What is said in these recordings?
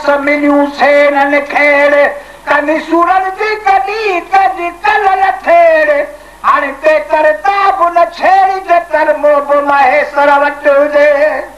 मिलियूं सेन खेड़ कनी सूरन जी कनी कजी कल न थेड़ हाणे ते कर ताब न छेड़ी जे कर मोब महेश्वर वटि हुजे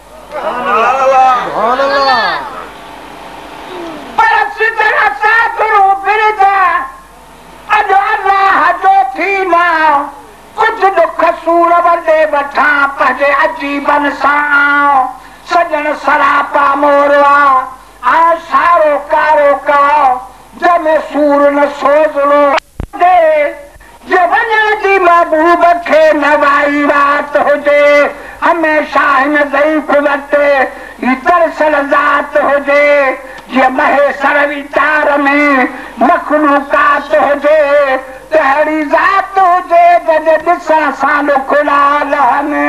पर सिदरा साधरू बिरजा अॼु अल्लाह जो थी मां कुझु दुख सूर वॾे वठां पंहिंजे अजीबन सां सजन सरापा मोरवा आ सारो कारो का जमे सूर न सोजलो दे जे वञण जी महबूब खे नवाई रात हुजे हमेशा हिन ज़ईफ़ वटि ही तरसल ज़ात हुजे जीअं महेश्वर वीचार में मखलूकात हुजे तहिड़ी ज़ात हुजे जॾहिं ॾिसण सां खुला लहनि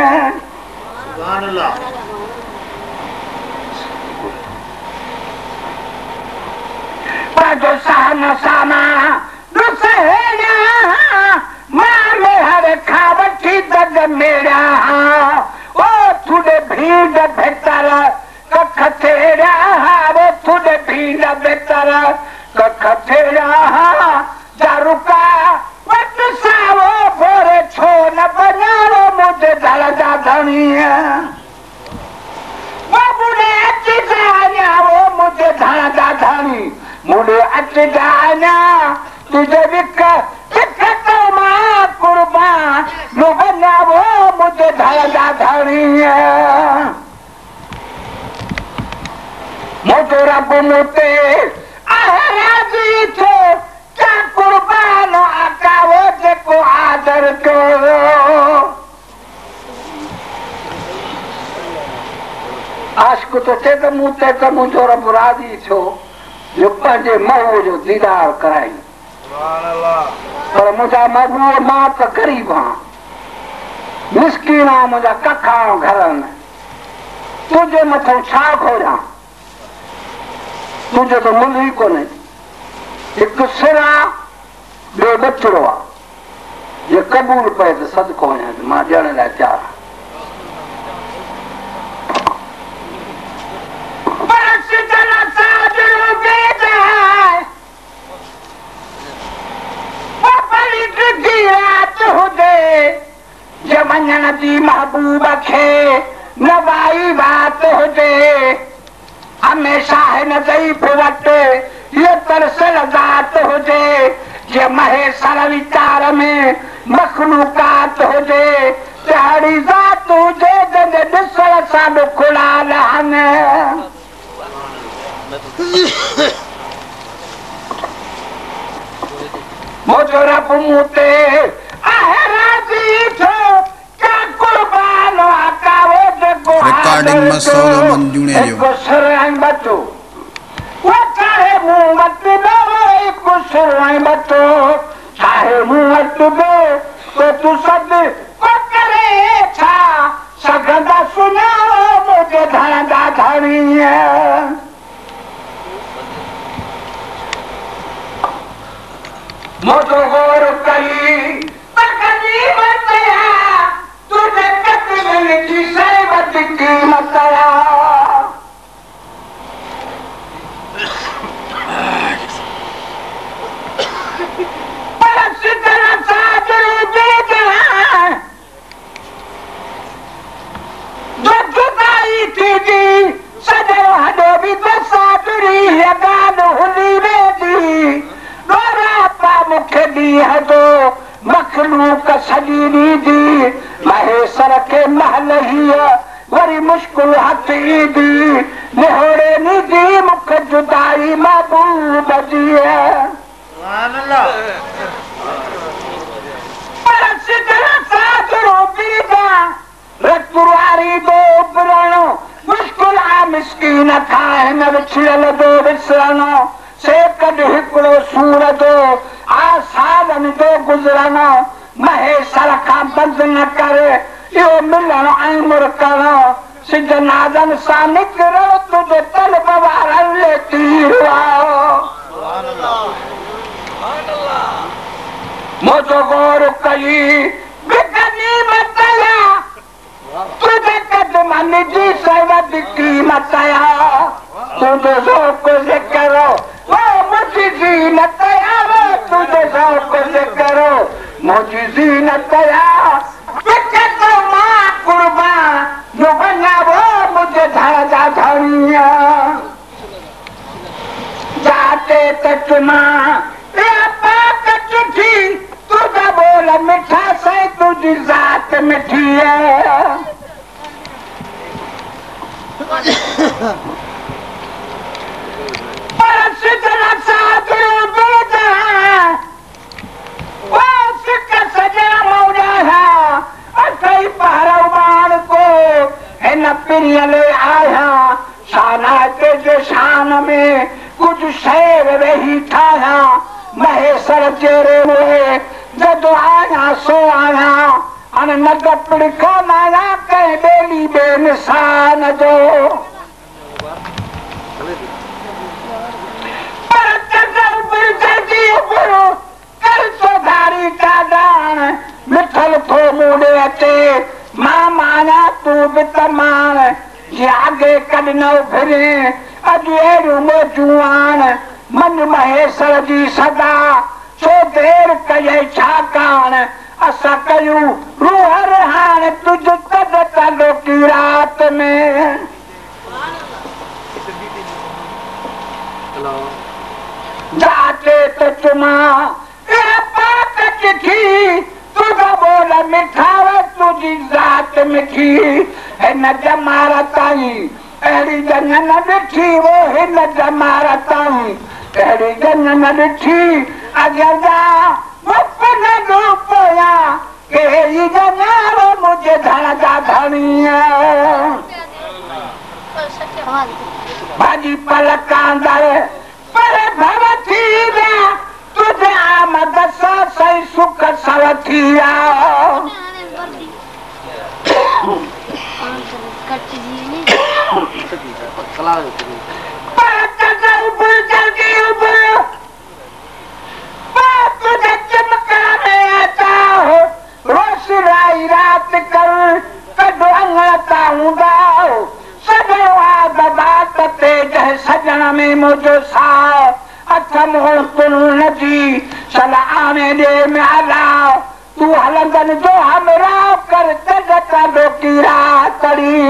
पंहिंजो सहन सामा ॾिस हेॾियां मां में हर खां वठी दग मेड़ा ओ थुॾे भीड़ भितर कख थेड़ा वो थुॾे भीड़ भितर कख थेड़ा जा रुका वट सावो भोरे छो न बजारो मुझे धड़ जा धणीअ वो मुझे अच जाया वो मुझे धड़ जा धणी मुझे अच जाया तुझे विक तो मां कुर्बान नु बना वो मुझे धड़ जा धणीअ मुझे रब मुते राज़ी थो क्या कुर्बान आका वो जेको आदर कयो आशिक़ तो चए त मूं ते त मुंहिंजो रब राज़ी थियो जो पंहिंजे महबूब जो दीदार कराई पर मुंहिंजा महबूब मां त ग़रीब आहियां मिसकीन आहियां मुंहिंजा कखा घरनि तुंहिंजे मथां छा घोरियां तुंहिंजो त मुल्ह ई कोन्हे हिकु सिर आहे ॿियो ॿचिड़ो आहे जे क़बूल पए त सदको वञे त मां ॾियण लाइ तयारु जे वञण जी महबूब खे नवाई बात हुजे हमेशा हिन ज़ईफ़ वटि इहो तरसल ज़ात हुजे जे महेश्वर वीचार में मखलूकात हुजे तहिड़ी ज़ात हुजे जंहिंजे ॾिसण सां बि खुला लहनि मुंहिंजो रब मूं ते आहे राज़ी थियो क्या कुर्बान आका वो जेको रिकॉर्डिंग में सौदो मंजूने जो हिकु सिर ऐं बचो वो चाहे मूं वटि न हिकु सिर ऐं बचो चाहे मूं वटि बि तो तूं सॾु को करे छा सघंदा सुञाणो मुंहिंजे धण जा धणीअ मुंहिंजो गौर कई तुझे कतल जी सेवत कीमत जो जुदाई थी जी सॼो हॾो बि त सादरी ॻाल्हि हुली वेंदी रोरापा मूंखे ॾींहं जो मखलूक सॼी ॾींदी महेश्वर खे महल हीअ वरी मुश्किल हथ ईंदी निहोरे ॾींदी मूंखे जुदाई महबूब जी पर सिदर सादरो बीदा रतुवारी दो उबरणो मुश्किल आ मिस्कीन खां हिन विछड़ल दो विसरणो से कॾ हिकिड़ो सूर दो आ सालनि जो गुज़रणो महेश्वर खां बंदि न करे इहो मिलणो ऐं मुरकणो सिज नाज़नि सां निकिरो तुंहिंजे तलब वारनि ले तीर मुंहिंजो गौर कई तुंहिंजे क़दमनि जी सवद क़ीमत तुंहिंजो ज़ौक़ चुमा पाक चिठी तुझा बोल मिठा से तुझी जात मिठी है ले आया शाना तेजे शान में कुछ शेर रही ठाया महेश्वर चेरे हुए जब आया सो आया अन नग पिड़का माया कह डेली बेनिशान जो कर तो धारी का दान मिठल थो मुड़े अचे मां माना तू बितमान ये आगे कदनो फिरे अजेरू मोजुआन मन महेश्वर जी सदा सो देर कये छाकान असा कयूं रूह रहान तुझ तद तलो की रात में जाते तो चुमा पाक चिठी तुझा बोल मिठा तुझी जात मिठी है न जमारा ताई अड़ी जन न ॾिठी वो है न जमारा ताई अड़ी जन न ॾिठी अगर जा मुख न डूबया के ही जनारो मुझे धन जा धनिया भाजी पलकांदर पर भवती रे तुझे आमद सा सही सुख सवथिया तुझे चमकाने आता हो रोशनाई रात कर कदो अंगता हूंदा सजवा तेज सजन में मुझो सा अथम नदी सलामे दे म्याला तू हलंदन जो हमरा कर तजता लोकी रातड़ी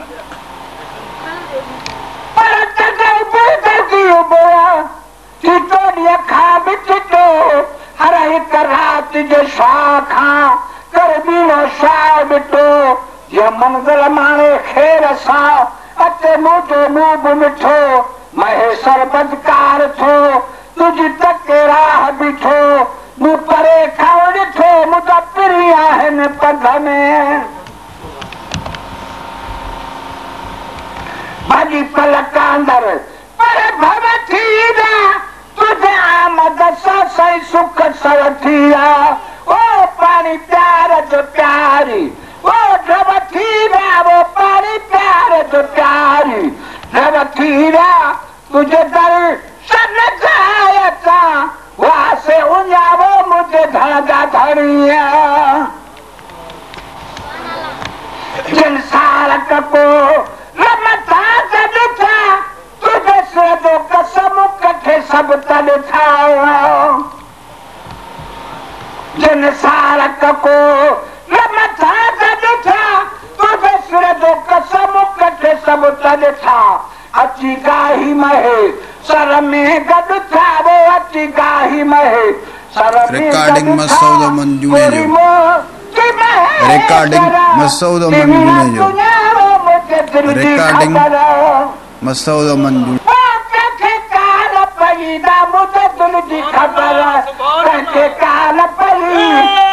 पर तजे बुदगी बोया चितो दिया खा बिचतो हर एक रात जो शाखा कर बीनो शाब तो ये मंगल माने खेर सा अते मुझो मूब मिठो महेश्वर बदकार थो तुझी तक राह बिठो मु परे खावड़ थो मुझा प्रिया है न पद में भाजी पलकांदर पर भवती दा तुझे आमद सा सही सुख सवथिया ओ पानी प्यार जो प्यारी वो भवती दा वो पानी प्यार जो प्यारी भवती दा तुझे दर सन जायता वहाँ से उन्यावो मुझे धड़गा धड़िया जिन सारक को रमता जब था तुझे से दो कसम कठे सब तल था जिन सारक को रमता जब था तुझे से दो कसम कठे सब तल था अची गाही महे सर में गद था वो अची गाही महे सर में रिकॉर्डिंग मसूद मंजूने जो रिकॉर्डिंग मसूद मंजूने जो रिकॉर्डिंग मसूद मंजूने काल पई दा मुझे दिल जी खबर काल पई